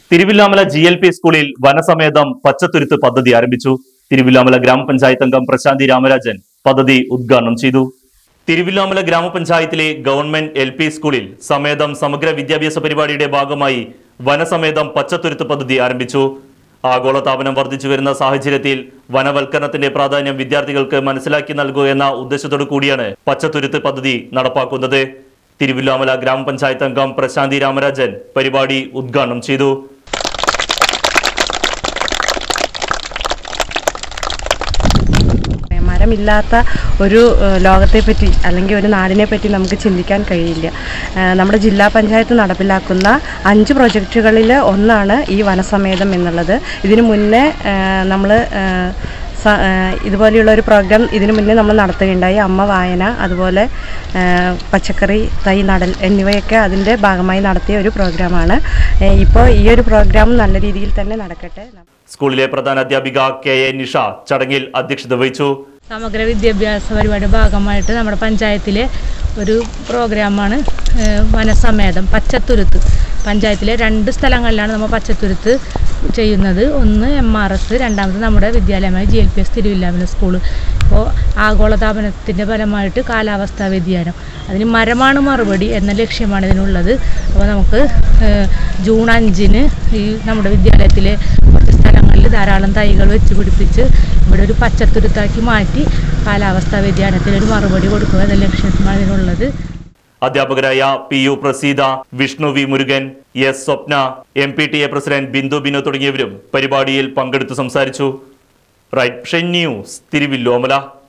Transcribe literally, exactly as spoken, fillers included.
Thiruvilwamala G L P സ്കൂളിൽ വനസമേതം പച്ചത്തുരുത്ത് പദ്ധതി ആരംഭിച്ചു. തിരുവില്ലാമല ഗ്രാമപഞ്ചായത്ത് അംഗം പ്രശാന്തി രാമരാജൻ പദ്ധതി ഉദ്ഘാടനം ചെയ്തു. തിരുവില്ലാമല ഗ്രാമപഞ്ചായത്തിലെ ഗവൺമെന്റ് എൽ പി സ്കൂളിൽ സമേതം സമഗ്ര വിദ്യാഭ്യാസ പരിപാടിയുടെ ഭാഗമായി വനസമേതം പച്ചത്തുരുത്ത് പദ്ധതി ആരംഭിച്ചു. ആഗോളതാപനം വർദ്ധിച്ചു വരുന്ന സാഹചര്യത്തിൽ വനവൽക്കരണത്തിന്റെ പ്രാധാന്യം വിദ്യാർത്ഥികൾക്ക് മനസ്സിലാക്കി നൽകുക എന്ന ഉദ്ദേശത്തോടു കൂടിയാണ് പച്ചത്തുരുത്ത് പദ്ധതി നടപ്പാക്കുന്നത്. തിരുവില്ലാമല ഗ്രാമപഞ്ചായത്ത് അംഗം പ്രശാന്തി രാമരാജൻ പരിപാടി ഉദ്ഘാടനം ചെയ്തു. മരമില്ലാത്ത ഒരു ലോകത്തെ പറ്റി അല്ലെങ്കിൽ ഒരു നാടിനെ പറ്റി നമുക്ക് ചിന്തിക്കാൻ കഴിയില്ല. നമ്മുടെ ജില്ലാ പഞ്ചായത്ത് നടപ്പിലാക്കുന്ന അഞ്ച് പ്രൊജക്റ്റുകളിൽ ഒന്നാണ് ഈ വനസമേതം എന്നുള്ളത്. ഇതിനു മുന്നേ നമ്മൾ ഇതുപോലെയുള്ള ഒരു പ്രോഗ്രാം ഇതിനു മുന്നേ നമ്മൾ നടത്തുകയുണ്ടായി. അമ്മ വായന, അതുപോലെ പച്ചക്കറി തൈ നടൽ എന്നിവയൊക്കെ അതിൻ്റെ ഭാഗമായി നടത്തിയ ഒരു പ്രോഗ്രാമാണ്. ഇപ്പോൾ ഈ ഒരു പ്രോഗ്രാം നല്ല രീതിയിൽ തന്നെ നടക്കട്ടെ. സ്കൂളിലെ പ്രധാന അധ്യാപിക കെ എ നിഷ ചടങ്ങിൽ അധ്യക്ഷത വഹിച്ചു. സമഗ്ര വിദ്യാഭ്യാസ പരിപാടിയുടെ ഭാഗമായിട്ട് നമ്മുടെ പഞ്ചായത്തിലെ ഒരു പ്രോഗ്രാമാണ് വനസമേതം പച്ചത്തുരുത്ത്. പഞ്ചായത്തിലെ രണ്ട് സ്ഥലങ്ങളിലാണ് നമ്മൾ പച്ചത്തുരുത്ത് ചെയ്യുന്നത്. ഒന്ന് എം ആർ എസ്, രണ്ടാമത് നമ്മുടെ വിദ്യാലയമായ G L P S Thiruvilwamala school. ഇപ്പോൾ ആഗോളതാപനത്തിൻ്റെ ഫലമായിട്ട് കാലാവസ്ഥാ വ്യതിയാനം, അതിന് മരമാണ് മറുപടി എന്ന ലക്ഷ്യമാണ് ഇതിനുള്ളത്. അപ്പോൾ നമുക്ക് ജൂൺ അഞ്ചിന് ഈ നമ്മുടെ വിദ്യാലയത്തിലെ കുറച്ച് സ്ഥലങ്ങളിൽ ധാരാളം തൈകൾ വെച്ച് പിടിപ്പിച്ച് ഇവിടെ ഒരു പച്ചത്തുരുത്താക്കി മാറ്റി കാലാവസ്ഥാ വ്യതിയാനത്തിനൊരു മറുപടി കൊടുക്കുക എന്ന ലക്ഷ്യമാണ് ഇതിനുള്ളത്. അധ്യാപകരായ P U Praseetha, Vishnu V Murukan, S Swapna, M P T A president Bindu Binu തുടങ്ങിയവരും പരിപാടിയിൽ പങ്കെടുത്തു സംസാരിച്ചു. Right news, Thiruvilwamala.